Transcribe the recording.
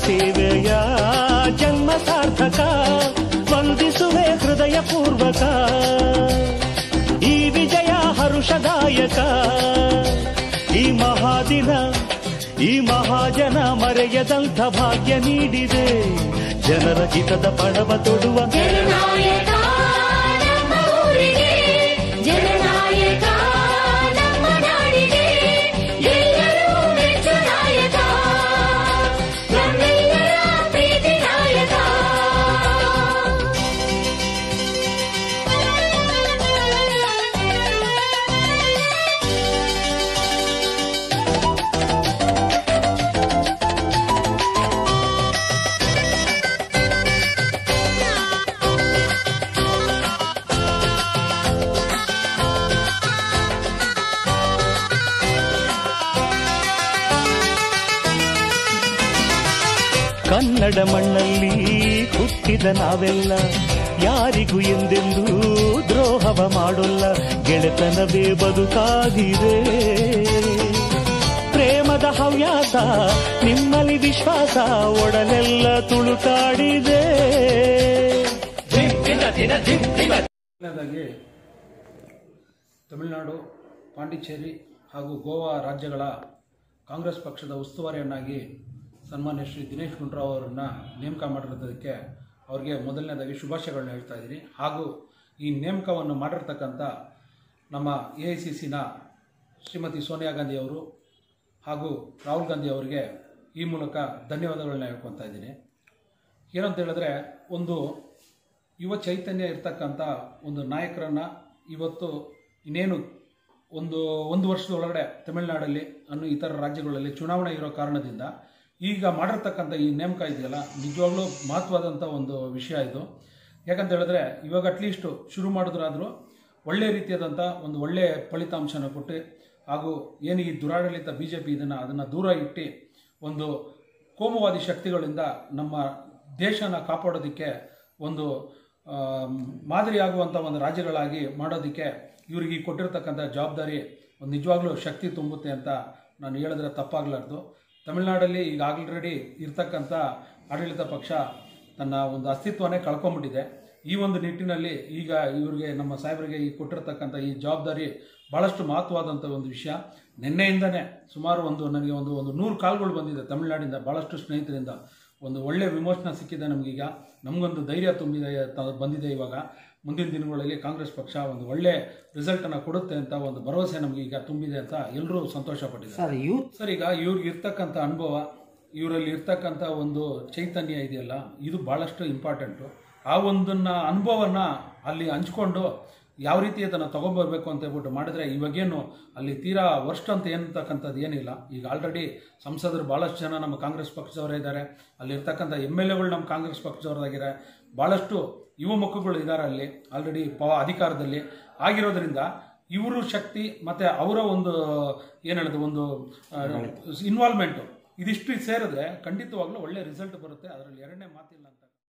ಸೇವೆಯ ಜನ್ಮ ಸಾರ್ಥಕ ವಂದಿಸುವೆ ಹೃದಯ ಪೂರ್ವಕ. ಈ ವಿಜಯ ಹರುಷದಾಯಕ, ಈ ಮಹಾದಿನ ಈ ಮಹಾಜನ ಮರೆಯದಂಥ ಭಾಗ್ಯ ನೀಡಿದೆ. ಜನರ ಹಿತದ ಪಣವ ತೊಡುವ ಜನನಾಯಕ ನಮ್ಮ ಊರಿಗೆ, ಜನನಾಯಕ ನಮ್ಮ ನಾಡಿಗೆ, ಎಲ್ಲರೂ ಮೆಚ್ಚು ನಾಯಕ, ನಮ್ಮೆಲ್ಲರ ಪ್ರೀತಿ ನಾಯಕ. ಕನ್ನಡ ಮಣ್ಣಲ್ಲಿ ಹುಟ್ಟಿದ ನಾವೆಲ್ಲ ಯಾರಿಗೂ ಎಂದೆಂದೂ ದ್ರೋಹವ ಮಾಡೋಲ್ಲ. ಗೆಳೆತನವೇ ಬದುಕಾಗಿದೆ, ಪ್ರೇಮದ ಹವ್ಯಾಸ ನಿಮ್ಮಲ್ಲಿ ವಿಶ್ವಾಸ ಒಡಲೆಲ್ಲ ತುಳುಕಾಡಿದೆ. ತಮಿಳುನಾಡು, ಪಾಂಡಿಚೇರಿ ಹಾಗೂ ಗೋವಾ ರಾಜ್ಯಗಳ ಕಾಂಗ್ರೆಸ್ ಪಕ್ಷದ ಉಸ್ತುವಾರಿಯನ್ನಾಗಿ ಸನ್ಮಾನ್ಯ ಶ್ರೀ ದಿನೇಶ್ ಗುಂಡೂರಾವ್ ಅವರನ್ನು ನೇಮಕ ಮಾಡಿರೋದಕ್ಕೆ ಅವ್ರಿಗೆ ಮೊದಲನೇದಾಗಿ ಶುಭಾಶಯಗಳನ್ನ ಹೇಳ್ತಾ ಇದ್ದೀನಿ. ಹಾಗೂ ಈ ನೇಮಕವನ್ನು ಮಾಡಿರ್ತಕ್ಕಂಥ ನಮ್ಮ AICCನ ಶ್ರೀಮತಿ ಸೋನಿಯಾ ಗಾಂಧಿ ಅವರು ಹಾಗೂ ರಾಹುಲ್ ಗಾಂಧಿ ಅವರಿಗೆ ಈ ಮೂಲಕ ಧನ್ಯವಾದಗಳನ್ನ ಹೇಳ್ಕೊತಾ ಇದ್ದೀನಿ. ಏನಂತ ಹೇಳಿದ್ರೆ, ಒಂದು ಯುವ ಚೈತನ್ಯ ಇರ್ತಕ್ಕಂಥ ಒಂದು ನಾಯಕರನ್ನು ಇವತ್ತು ಇನ್ನೇನು ಒಂದು ವರ್ಷದೊಳಗಡೆ ತಮಿಳುನಾಡಲ್ಲಿ ಇತರ ರಾಜ್ಯಗಳಲ್ಲಿ ಚುನಾವಣೆ ಇರೋ ಕಾರಣದಿಂದ ಈಗ ಮಾಡಿರ್ತಕ್ಕಂಥ ಈ ನೇಮಕ ಇದೆಯಲ್ಲ, ನಿಜವಾಗ್ಲೂ ಮಹತ್ವವಾದಂಥ ಒಂದು ವಿಷಯ ಇದು. ಯಾಕಂತ ಹೇಳಿದ್ರೆ, ಇವಾಗ ಅಟ್ಲೀಸ್ಟ್ ಶುರು ಮಾಡಿದ್ರಾದರೂ ಒಳ್ಳೆ ರೀತಿಯಾದಂಥ ಒಂದು ಒಳ್ಳೆಯ ಫಲಿತಾಂಶನ ಕೊಟ್ಟು, ಹಾಗೂ ಏನು ಈ ದುರಾಡಳಿತ BJP ಅದನ್ನು ದೂರ ಇಟ್ಟು ಒಂದು ಕೋಮುವಾದಿ ಶಕ್ತಿಗಳಿಂದ ನಮ್ಮ ದೇಶನ ಕಾಪಾಡೋದಕ್ಕೆ ಒಂದು ಮಾದರಿಯಾಗುವಂಥ ಒಂದು ರಾಜ್ಯಗಳಾಗಿ ಮಾಡೋದಕ್ಕೆ ಇವರಿಗೆ ಕೊಟ್ಟಿರ್ತಕ್ಕಂಥ ಜವಾಬ್ದಾರಿ ಒಂದು ನಿಜವಾಗ್ಲೂ ಶಕ್ತಿ ತುಂಬುತ್ತೆ ಅಂತ ನಾನು ಹೇಳಿದ್ರೆ ತಪ್ಪಾಗಲಾರ್ದು. ತಮಿಳುನಾಡಲ್ಲಿ ಈಗ ಆಲ್ರೆಡಿ ಇರ್ತಕ್ಕಂಥ ಆಡಳಿತ ಪಕ್ಷ ತನ್ನ ಒಂದು ಅಸ್ತಿತ್ವನೇ ಕಳ್ಕೊಂಡ್ಬಿಟ್ಟಿದೆ. ಈ ಒಂದು ನಿಟ್ಟಿನಲ್ಲಿ ಈಗ ಇವರಿಗೆ ನಮ್ಮ ಸಾಹೇಬರಿಗೆ ಈ ಕೊಟ್ಟಿರ್ತಕ್ಕಂಥ ಈ ಜವಾಬ್ದಾರಿ ಭಾಳಷ್ಟು ಮಹತ್ವವಾದಂಥ ಒಂದು ವಿಷಯ. ನಿನ್ನೆಯಿಂದನೇ ಸುಮಾರು ನನಗೆ ಒಂದು 100 ಕಾಲ್ಗಳು ಬಂದಿದೆ ತಮಿಳುನಾಡಿಂದ, ಭಾಳಷ್ಟು ಸ್ನೇಹಿತರಿಂದ. ಒಂದು ಒಳ್ಳೆ ವಿಮೋಚನೆ ಸಿಕ್ಕಿದೆ ನಮಗೀಗ, ನಮಗೊಂದು ಧೈರ್ಯ ಬಂದಿದೆ. ಇವಾಗ ಮುಂದಿನ ದಿನಗಳಲ್ಲಿ ಕಾಂಗ್ರೆಸ್ ಪಕ್ಷ ಒಂದು ಒಳ್ಳೆ ರಿಸಲ್ಟನ್ನು ಕೊಡುತ್ತೆ ಅಂತ ಒಂದು ಭರವಸೆ ನಮಗೆ ಈಗ ತುಂಬಿದೆ ಅಂತ ಎಲ್ಲರೂ ಸಂತೋಷ ಪಟ್ಟಿದ್ದಾರೆ. ಸರ್, ಈಗ ಇವ್ರಿಗೆ ಇರ್ತಕ್ಕಂಥ ಅನುಭವ, ಇವರಲ್ಲಿ ಇರ್ತಕ್ಕಂಥ ಒಂದು ಚೈತನ್ಯ ಇದೆಯಲ್ಲ, ಇದು ಭಾಳಷ್ಟು ಇಂಪಾರ್ಟೆಂಟು. ಆ ಒಂದನ್ನು ಅನುಭವನ ಅಲ್ಲಿ ಹಂಚ್ಕೊಂಡು ಯಾವ ರೀತಿ ಅದನ್ನು ತೊಗೊಂಬರ್ಬೇಕು ಅಂತ ಹೇಳ್ಬಿಟ್ಟು ಮಾಡಿದ್ರೆ, ಇವಾಗೇನು ಅಲ್ಲಿ ತೀರಾ ವರ್ಸ್ಟ್ ಅಂತ ಏನಂತಕ್ಕಂಥದ್ದು ಏನಿಲ್ಲ. ಈಗ ಆಲ್ರೆಡಿ ಸಂಸದರು ಭಾಳಷ್ಟು ಜನ ನಮ್ಮ ಕಾಂಗ್ರೆಸ್ ಪಕ್ಷದವರೇ ಇದ್ದಾರೆ, ಅಲ್ಲಿರ್ತಕ್ಕಂಥ MLAಗಳು ನಮ್ಮ ಕಾಂಗ್ರೆಸ್ ಪಕ್ಷದವರಾಗಿದ್ದಾರೆ, ಭಾಳಷ್ಟು ಯುವ ಮಕ್ಕಳುಗಳು ಇದ್ದಾರೆ ಅಲ್ಲಿ ಆಲ್ರೆಡಿ ಅಧಿಕಾರದಲ್ಲಿ ಆಗಿರೋದ್ರಿಂದ ಇವರು ಶಕ್ತಿ ಮತ್ತು ಅವರ ಒಂದು ಏನು ಹೇಳೋದು ಒಂದು ಇನ್ವಾಲ್ವ್ಮೆಂಟು ಇದಿಷ್ಟು ಸೇರಿದ್ರೆ ಖಂಡಿತವಾಗ್ಲೂ ಒಳ್ಳೆ ರಿಸಲ್ಟ್ ಬರುತ್ತೆ, ಅದರಲ್ಲಿ ಎರಡನೇ ಮಾತಿಲ್ಲ ಅಂತ.